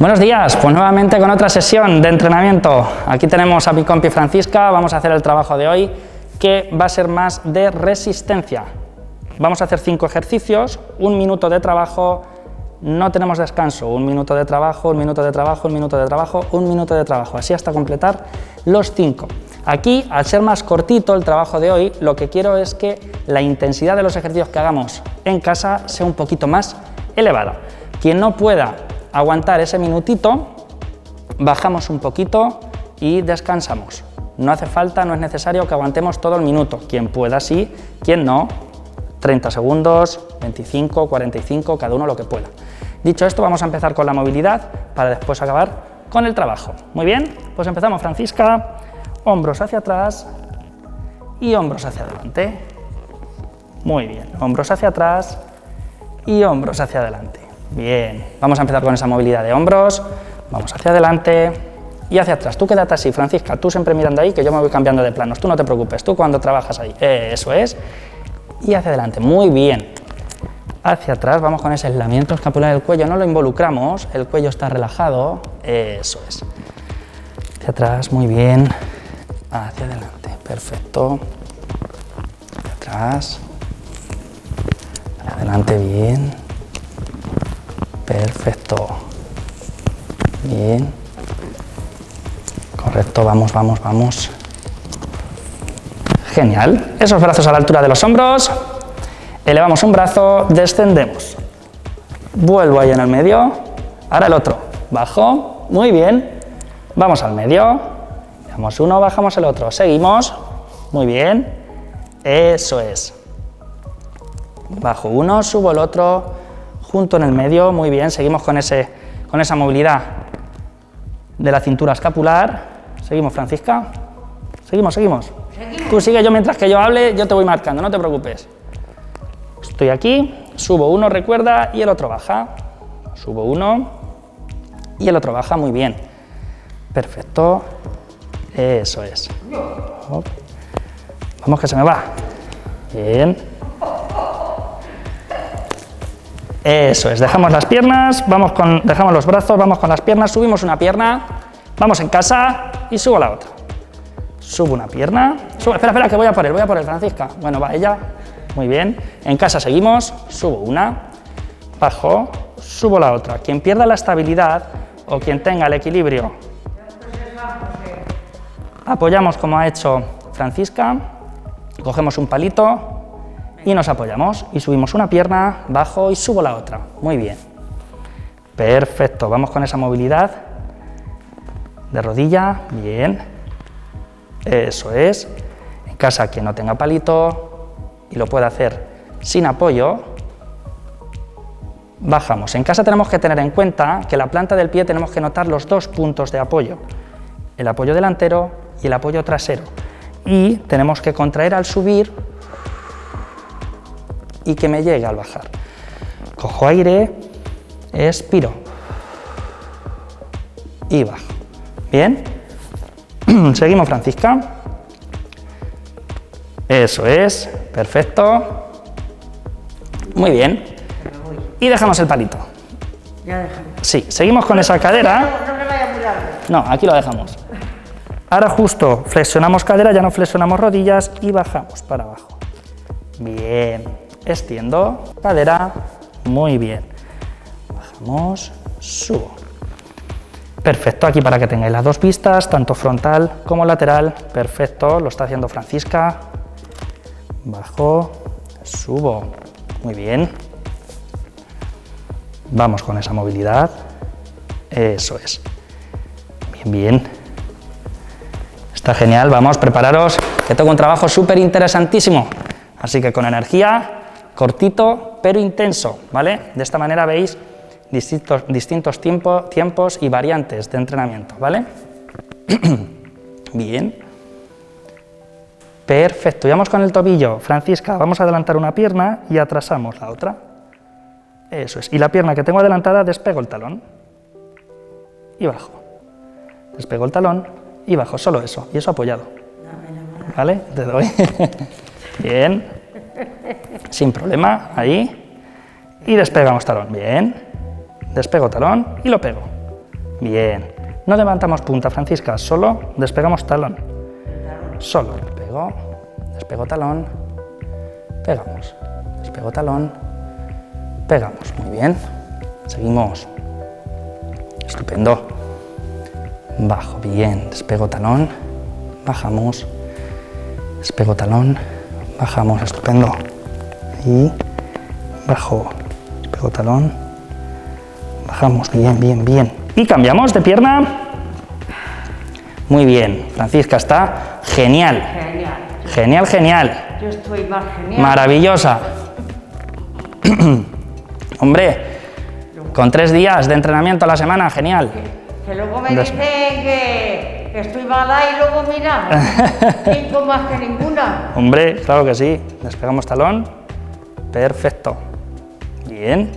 Buenos días, pues nuevamente con otra sesión de entrenamiento. Aquí tenemos a mi compi Francisca, vamos a hacer el trabajo de hoy que va a ser más de resistencia. Vamos a hacer 5 ejercicios, 1 minuto de trabajo, no tenemos descanso, 1 minuto de trabajo, 1 minuto de trabajo, 1 minuto de trabajo, 1 minuto de trabajo, así hasta completar los 5. Aquí, al ser más cortito el trabajo de hoy, lo que quiero es que la intensidad de los ejercicios que hagamos en casa sea un poquito más elevada. Quien no pueda aguantar ese minutito, bajamos un poquito y descansamos. No hace falta, no es necesario que aguantemos todo el minuto. Quien pueda sí, quien no, 30 segundos, 25, 45, cada uno lo que pueda. Dicho esto, vamos a empezar con la movilidad para después acabar con el trabajo. Muy bien, pues empezamos, Francisca. Hombros hacia atrás y hombros hacia adelante. Muy bien, hombros hacia atrás y hombros hacia adelante. Bien, vamos a empezar con esa movilidad de hombros, vamos hacia adelante y hacia atrás. Tú quédate así, Francisca, tú siempre mirando ahí, que yo me voy cambiando de planos, tú no te preocupes, tú cuando trabajas ahí, eso es, y hacia adelante, muy bien. Hacia atrás, vamos con ese aislamiento escapular del cuello, no lo involucramos, el cuello está relajado, eso es. Hacia atrás, muy bien, hacia adelante, perfecto. Hacia atrás, hacia adelante, bien. Perfecto. Bien. Correcto, vamos, vamos, vamos. Genial. Esos brazos a la altura de los hombros. Elevamos un brazo, descendemos. Vuelvo ahí en el medio. Ahora el otro. Bajo. Muy bien. Vamos al medio. Damos uno, bajamos el otro. Seguimos. Muy bien. Eso es. Bajo uno, subo el otro. Junto en el medio, muy bien, seguimos con esa movilidad de la cintura escapular. Seguimos, Francisca. Seguimos. Tú sigue, yo mientras que yo hable, yo te voy marcando, no te preocupes. Estoy aquí, subo uno, recuerda, y el otro baja. Subo uno y el otro baja, muy bien. Perfecto. Eso es. Vamos que se me va. Bien. Eso es, dejamos las piernas, dejamos los brazos, vamos con las piernas, subimos una pierna, vamos en casa y subo la otra. Subo una pierna, espera, que voy a por él, Francisca. Bueno, va ella, muy bien. En casa seguimos, subo una, bajo, subo la otra. Quien pierda la estabilidad o quien tenga el equilibrio, apoyamos como ha hecho Francisca, cogemos un palito y nos apoyamos y subimos una pierna, bajo y subo la otra. Muy bien. Perfecto, vamos con esa movilidad de rodilla, bien. Eso es. En casa, quien no tenga palito y lo pueda hacer sin apoyo, bajamos. En casa tenemos que tener en cuenta que la planta del pie tenemos que notar los 2 puntos de apoyo, el apoyo delantero y el apoyo trasero. Y tenemos que contraer al subir y que me llegue al bajar. Cojo aire, expiro y bajo. Bien. Seguimos, Francisca. Eso es, perfecto. Muy bien. Y dejamos el palito. Ya dejamos. Sí, seguimos con esa cadera. No me vaya muy largo. No, aquí lo dejamos. Ahora justo flexionamos cadera, ya no flexionamos rodillas y bajamos para abajo. Bien. Extiendo, cadera, muy bien. Bajamos, subo. Perfecto, aquí para que tengáis las 2 vistas, tanto frontal como lateral. Perfecto, lo está haciendo Francisca. Bajo, subo. Muy bien. Vamos con esa movilidad. Eso es. Bien, bien. Está genial, vamos, prepararos, que tengo un trabajo súper interesantísimo. Así que con energía, cortito pero intenso, ¿vale? De esta manera veis distintos tiempos y variantes de entrenamiento, ¿vale? Bien. Perfecto, y vamos con el tobillo. Francisca, vamos a adelantar una pierna y atrasamos la otra. Eso es. Y la pierna que tengo adelantada, despego el talón y bajo. Despego el talón y bajo, solo eso, y eso apoyado. ¿Vale? Te doy. Bien. Sin problema, ahí. Y despegamos talón. Bien. Despego talón y lo pego. Bien. No levantamos punta, Francisca, solo despegamos talón. Solo despego talón, pegamos, despego talón, pegamos. Muy bien. Seguimos. Estupendo. Bajo, bien, despego talón, bajamos, despego talón, bajamos, estupendo. Y bajo, despego talón, bajamos, bien, bien, bien. Y cambiamos de pierna. Muy bien, Francisca está genial. Genial. Genial, genial. Yo estoy más genial. Maravillosa. Hombre, con 3 días de entrenamiento a la semana, genial. Que luego me dicen que estoy mala y luego mira, 5 más que ninguna. Hombre, claro que sí. Despegamos talón. Perfecto. Bien.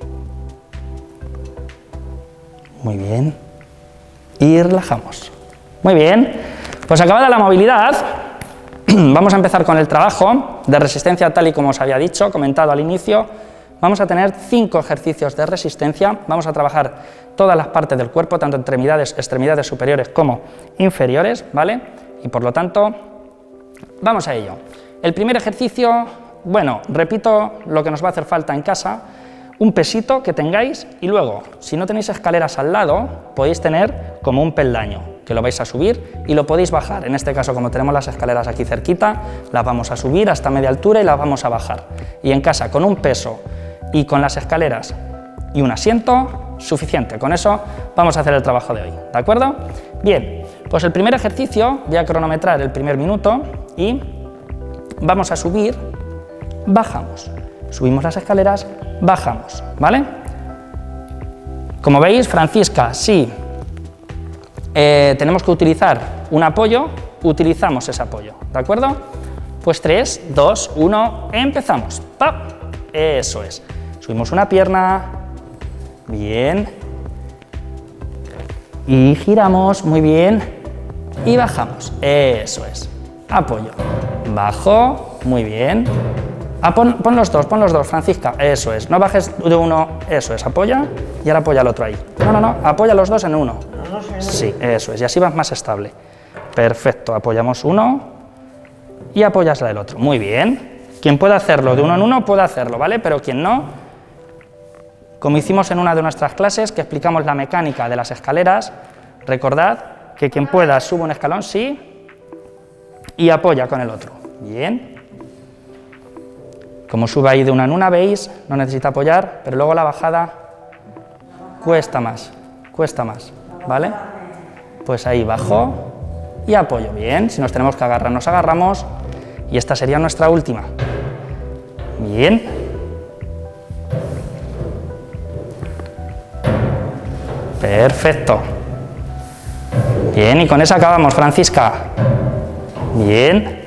Muy bien. Y relajamos. Muy bien. Pues acabada la movilidad, vamos a empezar con el trabajo de resistencia tal y como os había dicho, comentado al inicio. Vamos a tener 5 ejercicios de resistencia. Vamos a trabajar todas las partes del cuerpo, tanto extremidades superiores como inferiores, ¿vale? Y por lo tanto, vamos a ello. El primer ejercicio, bueno, repito lo que nos va a hacer falta en casa, un pesito que tengáis y luego, si no tenéis escaleras al lado, podéis tener como un peldaño, que lo vais a subir y lo podéis bajar. En este caso, como tenemos las escaleras aquí cerquita, las vamos a subir hasta media altura y las vamos a bajar. Y en casa, con un peso y con las escaleras y un asiento, suficiente. Con eso vamos a hacer el trabajo de hoy, ¿de acuerdo? Bien, pues el primer ejercicio, voy a cronometrar el primer minuto y vamos a subir, bajamos. Subimos las escaleras, bajamos, ¿vale? Como veis, Francisca, sí, tenemos que utilizar un apoyo, utilizamos ese apoyo, ¿de acuerdo? Pues 3, 2, 1, empezamos. ¡Pap! Eso es. Subimos una pierna, bien, y giramos, muy bien, y bajamos, eso es. Apoyo, bajo, muy bien. Pon los dos, Francisca, eso es. No bajes de uno, eso es, apoya y ahora apoya el otro ahí. No, apoya los dos en uno. Sí, eso es, y así vas más estable. Perfecto, apoyamos uno y apoyas el otro. Muy bien. Quien pueda hacerlo de uno en uno puede hacerlo, ¿vale? Pero quien no, como hicimos en una de nuestras clases que explicamos la mecánica de las escaleras, recordad que quien pueda sube un escalón, sí, y apoya con el otro. Bien. Como sube ahí de una en una, veis, no necesita apoyar, pero luego la bajada cuesta más, ¿vale? Pues ahí bajo y apoyo, bien, si nos tenemos que agarrar, nos agarramos, y esta sería nuestra última. Bien. Perfecto. Bien, y con esa acabamos, Francisca. Bien.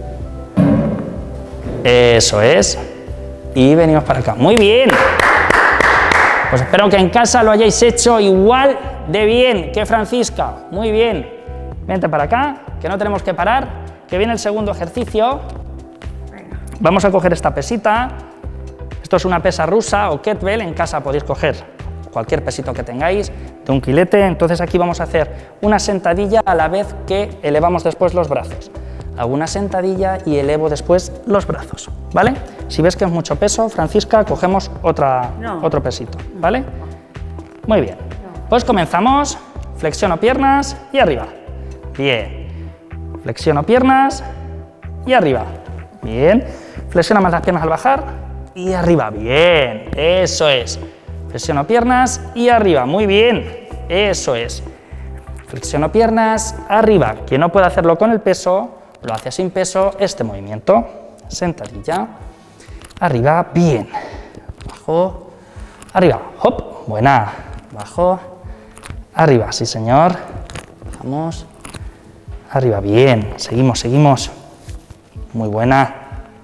Eso es. Y venimos para acá. Muy bien. Pues espero que en casa lo hayáis hecho igual de bien que Francisca. Muy bien. Vente para acá, que no tenemos que parar, que viene el segundo ejercicio. Vamos a coger esta pesita. Esto es una pesa rusa o kettlebell. En casa podéis coger cualquier pesito que tengáis de un quilete. Entonces aquí vamos a hacer una sentadilla a la vez que elevamos después los brazos. Hago una sentadilla y elevo después los brazos, ¿vale? Si ves que es mucho peso, Francisca, cogemos otro pesito, ¿vale? Muy bien. Pues comenzamos. Flexiono piernas y arriba. Bien. Flexiono piernas y arriba. Bien. Flexiona más las piernas al bajar y arriba. Bien. Eso es. Flexiono piernas y arriba. Muy bien. Eso es. Flexiono piernas, arriba. Quien no puede hacerlo con el peso, lo hace sin peso, este movimiento. Sentadilla, arriba, bien. Bajo, arriba, hop, buena. Bajo, arriba, sí señor. Bajamos, arriba, bien. Seguimos. Muy buena.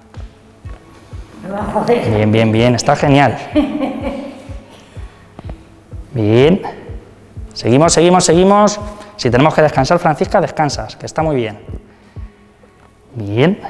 Bien, está genial. Bien. Seguimos. Si tenemos que descansar, Francisca, descansas, que está muy bien. Bien.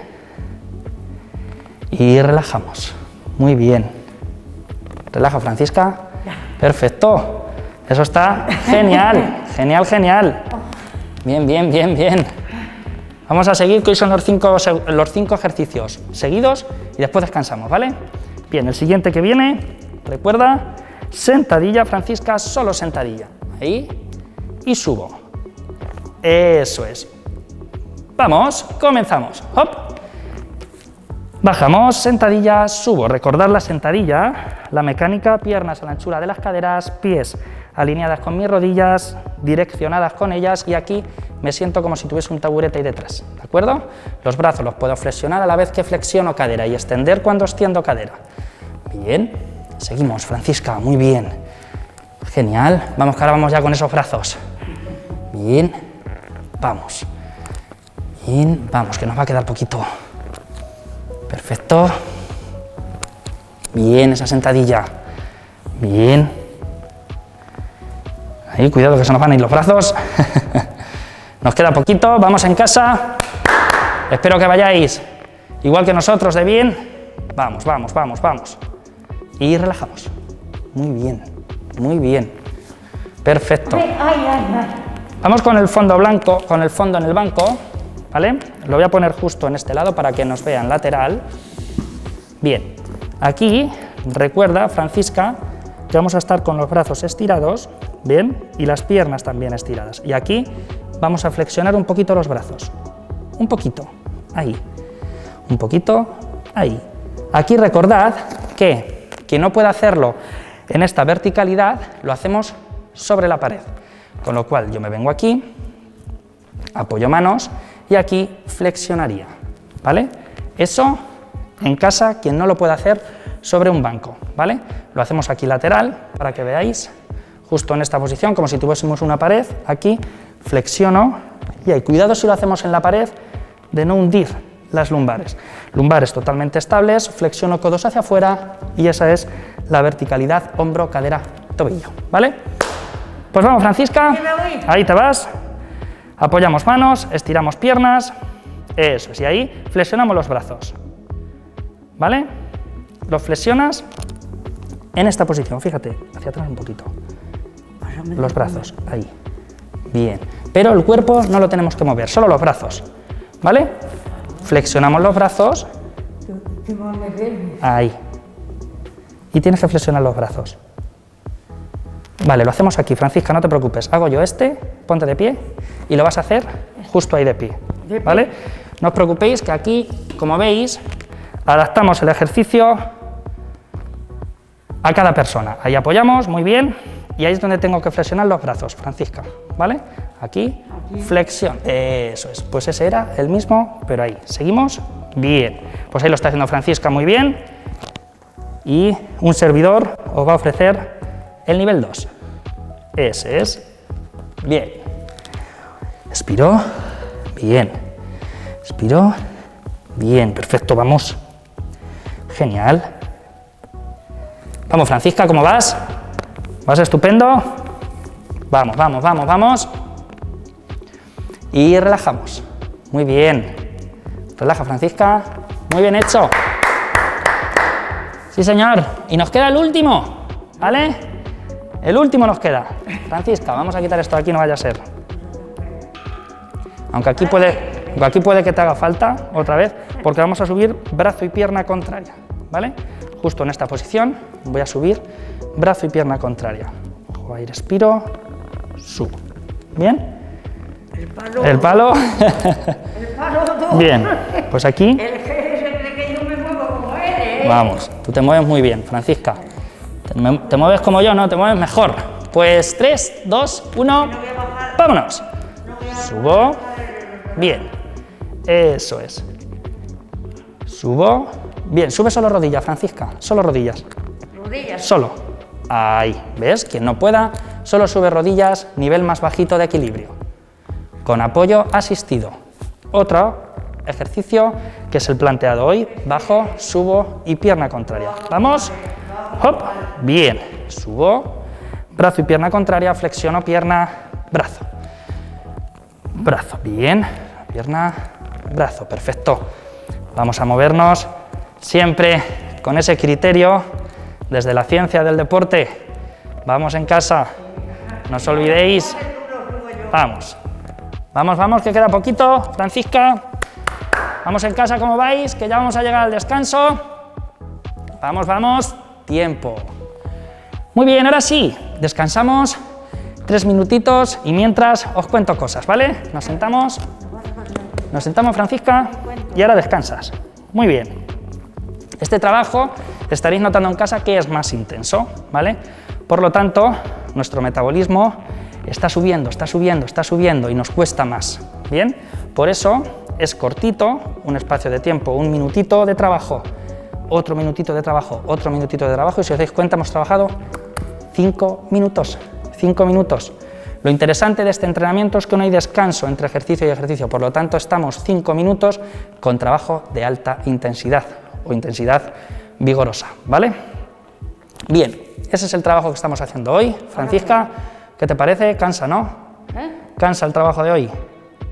Y relajamos. Muy bien. Relaja, Francisca. Perfecto. Eso está genial, genial, genial. Bien, bien, bien, bien. Vamos a seguir, que hoy son los cinco ejercicios seguidos y después descansamos, ¿vale? Bien, el siguiente que viene, recuerda, sentadilla, Francisca, solo sentadilla. Ahí, y subo. Eso es. Vamos, comenzamos. Hop. Bajamos, sentadilla, subo. Recordad la sentadilla, la mecánica, piernas a la anchura de las caderas, pies alineadas con mis rodillas, direccionadas con ellas, y aquí me siento como si tuviese un taburete ahí detrás, ¿de acuerdo? Los brazos los puedo flexionar a la vez que flexiono cadera y extender cuando extiendo cadera. Bien, seguimos, Francisca, muy bien. Genial, vamos que ahora vamos ya con esos brazos. Bien, vamos. Bien, vamos, que nos va a quedar poquito. Perfecto. Bien, esa sentadilla. Bien. Ahí, cuidado que se nos van a ir los brazos. Nos queda poquito, vamos en casa. Espero que vayáis igual que nosotros de bien. Vamos, vamos, vamos, vamos. Y relajamos. Muy bien, muy bien. Perfecto. Vamos con el fondo blanco, con el fondo en el banco, ¿vale? Lo voy a poner justo en este lado para que nos vean lateral. Bien, aquí recuerda, Francisca, que vamos a estar con los brazos estirados, bien, y las piernas también estiradas. Y aquí vamos a flexionar un poquito los brazos. Un poquito, ahí. Un poquito, ahí. Aquí recordad que quien no puede hacerlo en esta verticalidad, lo hacemos sobre la pared. Con lo cual yo me vengo aquí, apoyo manos y aquí flexionaría, ¿vale? Eso en casa, quien no lo puede hacer sobre un banco, ¿vale? Lo hacemos aquí lateral para que veáis, justo en esta posición, como si tuviésemos una pared, aquí flexiono y ahí, cuidado si lo hacemos en la pared de no hundir las lumbares. Lumbares totalmente estables, flexiono codos hacia afuera y esa es la verticalidad hombro, cadera, tobillo, ¿vale? Pues vamos, Francisca, ahí te vas, apoyamos manos, estiramos piernas, eso es, y ahí flexionamos los brazos, ¿vale? Los flexionas en esta posición, fíjate, hacia atrás un poquito, los brazos, ahí, bien, pero el cuerpo no lo tenemos que mover, solo los brazos, ¿vale? Flexionamos los brazos, ahí, y tienes que flexionar los brazos. Vale, lo hacemos aquí, Francisca, no te preocupes, hago yo este, ponte de pie, y lo vas a hacer justo ahí de pie, ¿vale? No os preocupéis que aquí, como veis, adaptamos el ejercicio a cada persona. Ahí apoyamos, muy bien, y ahí es donde tengo que flexionar los brazos, Francisca, ¿vale? Aquí, flexión, eso es, pues ese era el mismo, pero ahí, seguimos, bien, pues ahí lo está haciendo Francisca muy bien, y un servidor os va a ofrecer el nivel 2, ese es, bien, expiro, bien, expiro, bien, perfecto, vamos, genial, vamos Francisca, ¿cómo vas? ¿Vas estupendo? Vamos, vamos, vamos, vamos, y relajamos, muy bien, relaja Francisca, muy bien hecho, sí señor, y nos queda el último, ¿vale? El último nos queda. Francisca, vamos a quitar esto de aquí, no vaya a ser. Aunque aquí puede que te haga falta otra vez, porque vamos a subir brazo y pierna contraria, ¿vale? Justo en esta posición voy a subir brazo y pierna contraria. Ojo, ahí respiro, subo. ¿Bien? El palo. El palo. El palo no. Bien, pues aquí. El jefe se cree que yo me muevo como él, ¿eh? Vamos, tú te mueves muy bien, Francisca. ¿Te mueves como yo? No, te mueves mejor. Pues 3, 2, 1, vámonos. Subo, bien, eso es. Subo, bien, sube solo rodillas, Francisca, solo rodillas. Rodillas. Solo, ahí, ¿ves? Quien no pueda, solo sube rodillas, nivel más bajito de equilibrio. Con apoyo asistido. Otro ejercicio que es el planteado hoy, bajo, subo y pierna contraria. Vamos. Hop, bien, subo, brazo y pierna contraria, flexiono pierna, brazo, brazo, bien, pierna, brazo, perfecto. Vamos a movernos siempre con ese criterio desde la ciencia del deporte. Vamos en casa, No os olvidéis. Vamos. Vamos, vamos, que queda poquito. Francisca. Vamos en casa, ¿cómo vais? Que ya vamos a llegar al descanso. Vamos, vamos. Tiempo. Muy bien, ahora sí. Descansamos 3 minutitos y mientras os cuento cosas, ¿vale? Nos sentamos. Nos sentamos, Francisca, y ahora descansas. Muy bien. Este trabajo estaréis notando en casa que es más intenso, ¿vale? Por lo tanto, nuestro metabolismo está subiendo y nos cuesta más, ¿bien? Por eso es cortito, un espacio de tiempo, 1 minutito de trabajo, otro minutito de trabajo, otro minutito de trabajo, y si os dais cuenta hemos trabajado 5 minutos, 5 minutos. Lo interesante de este entrenamiento es que no hay descanso entre ejercicio y ejercicio, por lo tanto estamos 5 minutos con trabajo de alta intensidad o intensidad vigorosa, ¿vale? Bien, ese es el trabajo que estamos haciendo hoy. Francisca, ¿qué te parece? Cansa, ¿no? ¿Cansa el trabajo de hoy?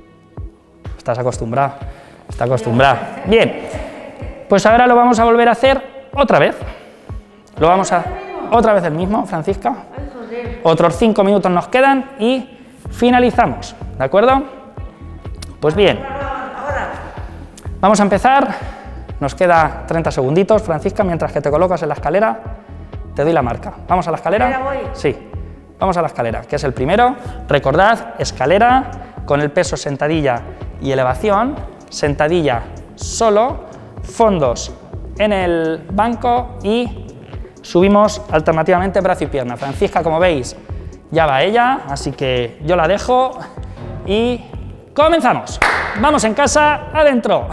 Estás acostumbrada, está acostumbrada. Bien, pues ahora lo vamos a volver a hacer otra vez. Lo vamos a... Otra vez el mismo, Francisca. Otros 5 minutos nos quedan y finalizamos, ¿de acuerdo? Pues bien, vamos a empezar. Nos queda 30 segunditos, Francisca, mientras que te colocas en la escalera, te doy la marca. ¿Vamos a la escalera? Sí, vamos a la escalera, que es el primero. Recordad, escalera con el peso sentadilla y elevación, sentadilla solo, fondos en el banco y subimos alternativamente brazo y pierna. Francisca, como veis, ya va ella, así que yo la dejo y comenzamos. Vamos en casa, adentro.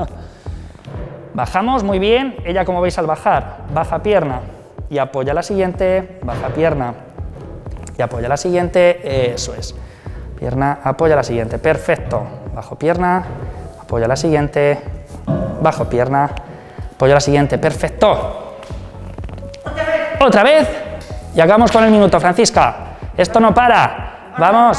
Bajamos, muy bien. Ella, como veis, al bajar, baja pierna y apoya la siguiente, baja pierna y apoya la siguiente, eso es. Pierna, apoya la siguiente, perfecto. Bajo pierna, apoya la siguiente, bajo pierna, apoya la siguiente, perfecto. Otra vez, y acabamos con el minuto, Francisca. Esto no para, vamos.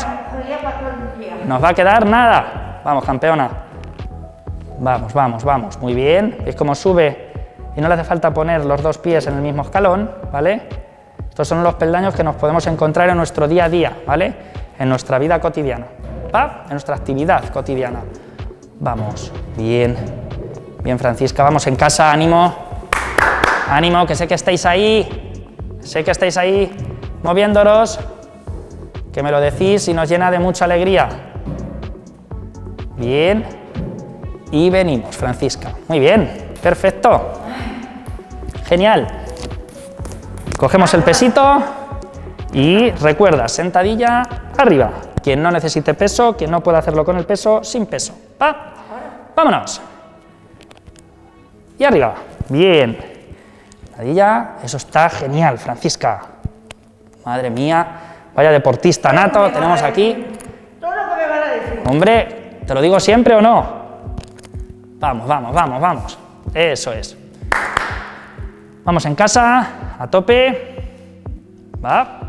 Nos va a quedar nada. Vamos, campeona. Vamos, vamos, vamos, muy bien. ¿Veis cómo sube? Y no le hace falta poner los 2 pies en el mismo escalón, ¿vale? Estos son los peldaños que nos podemos encontrar en nuestro día a día, ¿vale? En nuestra vida cotidiana, ¿va? En nuestra actividad cotidiana. Vamos, bien. Bien, Francisca, vamos en casa, ánimo. Ánimo, que sé que estáis ahí. Sé que estáis ahí moviéndonos, que me lo decís y nos llena de mucha alegría. Bien. Y venimos, Francisca. Muy bien, perfecto. Genial. Cogemos el pesito y recuerda, sentadilla arriba. Quien no necesite peso, quien no pueda hacerlo con el peso, sin peso. ¿Va? Vámonos. Y arriba. Bien. Sentadilla, eso está genial, Francisca. Madre mía, vaya deportista nato tenemos aquí. Todo lo que me van a decir. Hombre, ¿te lo digo siempre o no? Vamos, vamos, vamos, vamos. Eso es. Vamos en casa, a tope. Va.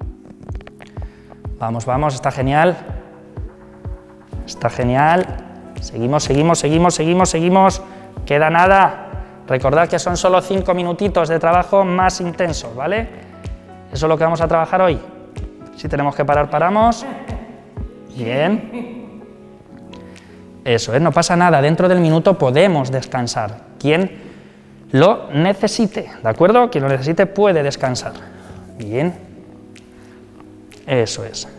Vamos, vamos, está genial. Está genial. Seguimos, seguimos, seguimos, seguimos, seguimos. Queda nada. Recordad que son solo 5 minutitos de trabajo más intensos, ¿vale? Eso es lo que vamos a trabajar hoy. Si tenemos que parar, paramos. Bien. Eso es, no pasa nada. Dentro del minuto podemos descansar. Quien lo necesite, ¿de acuerdo? Quien lo necesite puede descansar. Bien. Eso es.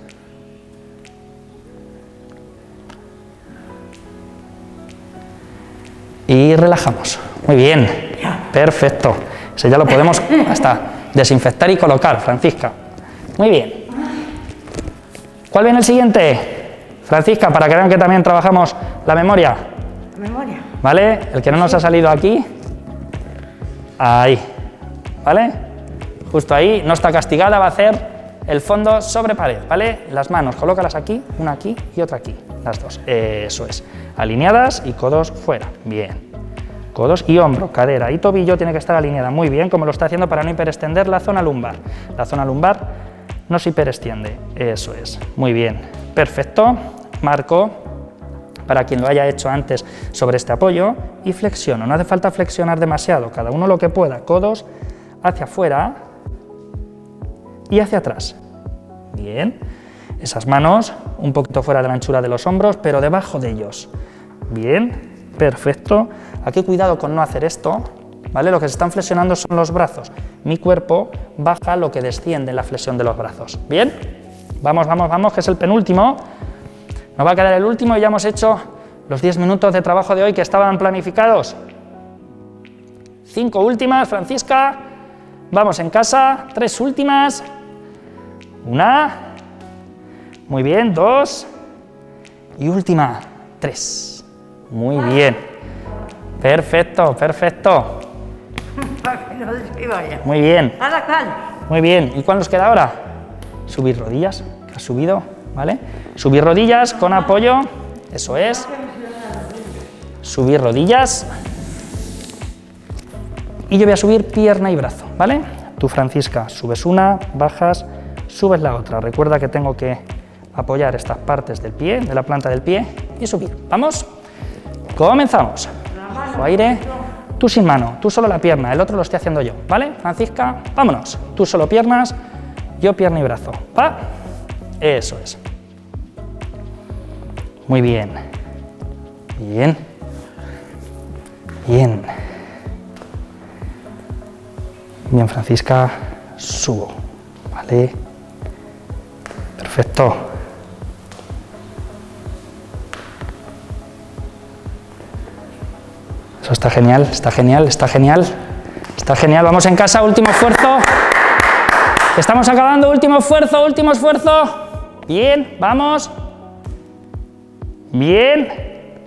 Y relajamos. Muy bien. Perfecto. Ese ya lo podemos hasta desinfectar y colocar, Francisca. Muy bien. ¿Cuál viene el siguiente? Francisca, para que vean que también trabajamos la memoria. La memoria. ¿Vale? El que no nos ha salido aquí. Ahí. ¿Vale? Justo ahí. No está castigada, va a hacer el fondo sobre pared, ¿vale? Las manos, colócalas aquí, una aquí y otra aquí. Las dos. Eso es. Alineadas y codos fuera. Bien. Codos y hombro, cadera y tobillo tiene que estar alineada muy bien, como lo está haciendo para no hiperextender la zona lumbar. La zona lumbar no se hiperextiende. Eso es. Muy bien. Perfecto. Marco, para quien lo haya hecho antes, sobre este apoyo y flexiono. No hace falta flexionar demasiado, cada uno lo que pueda. Codos hacia afuera y hacia atrás. Bien. Esas manos un poquito fuera de la anchura de los hombros, pero debajo de ellos. Bien, perfecto. Aquí cuidado con no hacer esto, ¿vale? Lo que se están flexionando son los brazos. Mi cuerpo baja lo que desciende en la flexión de los brazos. Bien, vamos, vamos, vamos, que es el penúltimo. Nos va a quedar el último y ya hemos hecho los 10 minutos de trabajo de hoy que estaban planificados. 5 últimas, Francisca. Vamos en casa, 3 últimas. 1. Muy bien, 2. Y última, 3. Muy bien. Perfecto, perfecto. Para que no se vaya. Muy bien. A la cal. Muy bien. ¿Y cuál nos queda ahora? Subir rodillas. Has subido, ¿vale? Subir rodillas con apoyo. Eso es. Subir rodillas. Y yo voy a subir pierna y brazo, ¿vale? Tú, Francisca, subes una, bajas, subes la otra. Recuerda que tengo que apoyar estas partes del pie, de la planta del pie, y subir. ¿Vamos? Comenzamos. Cojo aire. Tú sin mano, tú solo la pierna, el otro lo estoy haciendo yo, ¿vale? Francisca, vámonos. Tú solo piernas, yo pierna y brazo. ¿Va? Eso es. Muy bien. Bien. Bien. Bien, Francisca, subo, ¿vale? Perfecto. Eso está genial, está genial, está genial. Está genial, vamos en casa, último esfuerzo. Estamos acabando, último esfuerzo, último esfuerzo. Bien, vamos. Bien.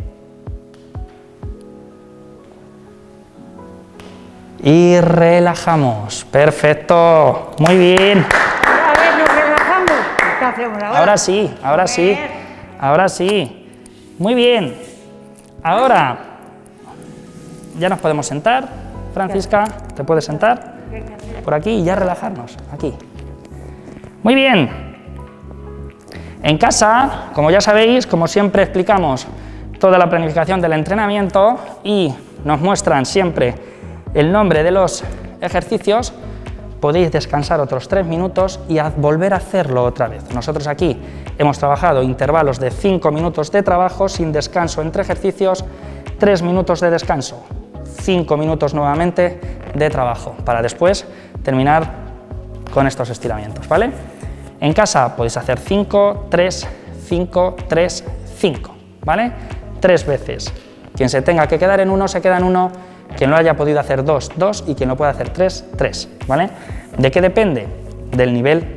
Y relajamos. Perfecto. Muy bien. A ver, nos relajamos. ¿Qué hacemos ahora? Ahora sí, ahora sí. Ahora sí. Muy bien. Ahora ya nos podemos sentar. Francisca, ¿te puedes sentar? Por aquí y ya relajarnos. Aquí. Muy bien. En casa, como ya sabéis, como siempre explicamos toda la planificación del entrenamiento y nos muestran siempre el nombre de los ejercicios, podéis descansar otros 3 minutos y volver a hacerlo otra vez. Nosotros aquí hemos trabajado intervalos de 5 minutos de trabajo sin descanso entre ejercicios, 3 minutos de descanso, 5 minutos nuevamente de trabajo, para después terminar con estos estiramientos, ¿vale? En casa podéis hacer 5, 3, 5, 3, 5, ¿vale? 3 veces. Quien se tenga que quedar en uno, se queda en uno. Quien lo haya podido hacer 2, 2 y quien lo pueda hacer 3, 3, ¿vale? ¿De qué depende? Del nivel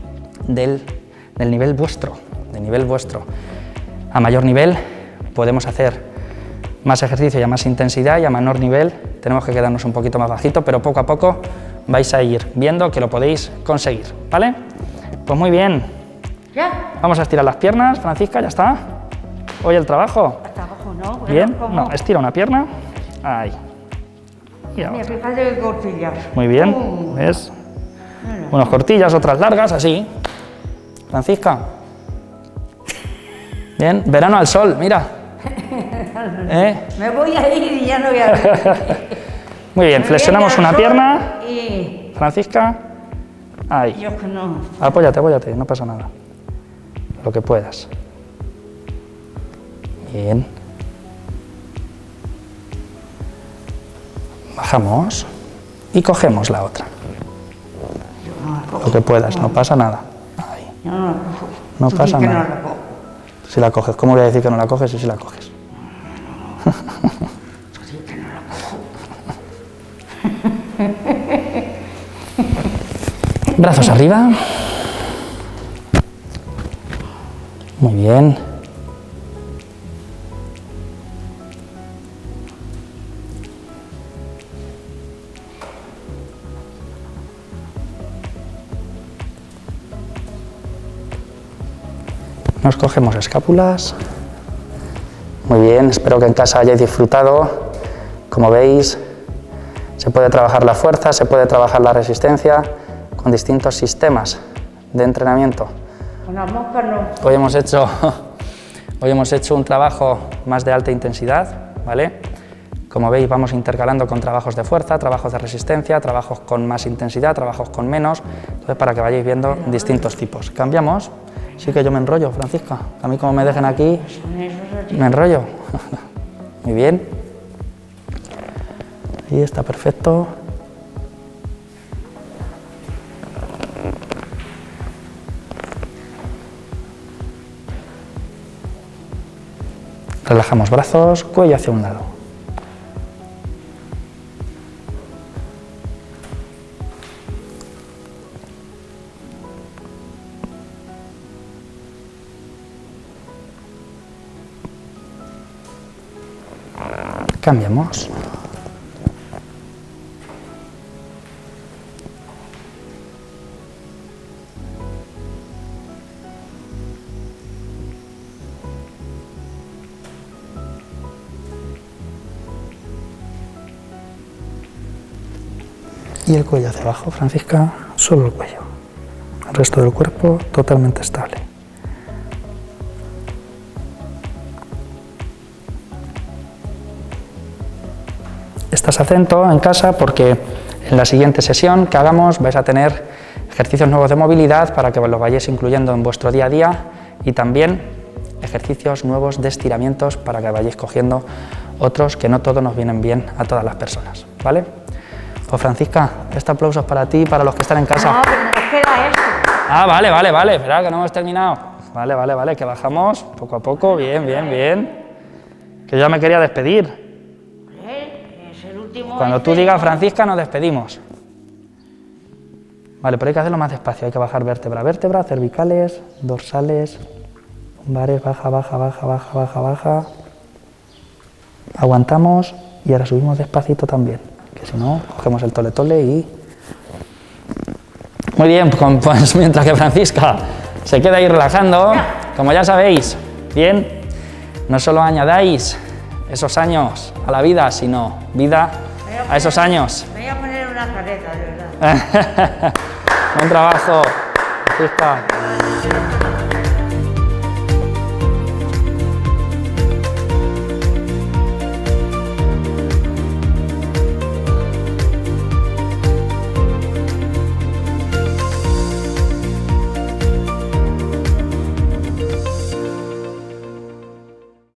vuestro, del nivel vuestro. A mayor nivel podemos hacer más ejercicio y a más intensidad, y a menor nivel tenemos que quedarnos un poquito más bajito, pero poco a poco vais a ir viendo que lo podéis conseguir, ¿vale? Pues muy bien. ¿Ya? Vamos a estirar las piernas, Francisca, ya está. Hoy el trabajo. Hasta abajo, ¿no? Bueno, Bien, ¿cómo? no, estira una pierna. Ahí. Y Mira, ahora. fíjate qué cortillas. Muy bien, ¿ves? Unas cortillas, otras largas, así. Francisca. Bien, verano al sol, mira. Me voy a ir y ya no voy a ir. Muy bien, Me flexionamos voy a ir una al pierna. sol Y Francisca. Ahí. yo que no. Apóyate, apóyate, no pasa nada. Lo que puedas. Bien. Bajamos y cogemos la otra. Lo que puedas, no pasa nada. Ahí. Yo no la cojo. No Tú pasa sí que nada. No la cojo. Si la coges, ¿cómo voy a decir que no la coges si la coges? Tú sí que no la cojo. Brazos arriba. Muy bien. Nos cogemos escápulas. Muy bien, espero que en casa hayáis disfrutado. Como veis, se puede trabajar la fuerza, se puede trabajar la resistencia con distintos sistemas de entrenamiento. Con las moscas no. Hoy hemos hecho un trabajo más de alta intensidad, ¿vale? Como veis, vamos intercalando con trabajos de fuerza, trabajos de resistencia, trabajos con más intensidad, trabajos con menos, entonces para que vayáis viendo distintos tipos. ¿Cambiamos? Sí que yo me enrollo, Francisca. A mí como me dejen aquí, me enrollo. Muy bien. Ahí está perfecto. Relajamos brazos, cuello hacia un lado. Cambiamos. Y el cuello hacia abajo, Francisca, solo el cuello. El resto del cuerpo totalmente estable. Estás atento en casa porque en la siguiente sesión que hagamos vais a tener ejercicios nuevos de movilidad para que los vayáis incluyendo en vuestro día a día y también ejercicios nuevos de estiramientos para que vayáis cogiendo otros que no todos nos vienen bien a todas las personas, ¿vale? Pues Francisca, este aplauso es para ti y para los que están en casa. No, pero nos queda esto. Ah, vale, espera que no hemos terminado. Vale, que bajamos poco a poco, bien. Que yo ya me quería despedir. Es el último. Cuando tú digas Francisca nos despedimos. Vale, pero hay que hacerlo más despacio, hay que bajar vértebra a vértebra, cervicales, dorsales, lumbares, baja. Aguantamos y ahora subimos despacito también, que si no, cogemos el tole y... Muy bien, pues mientras que Francisca se queda ahí relajando, como ya sabéis, bien, no solo añadáis esos años a la vida, sino vida a esos años. Me voy a poner una careta, de verdad. Buen trabajo, Francisca.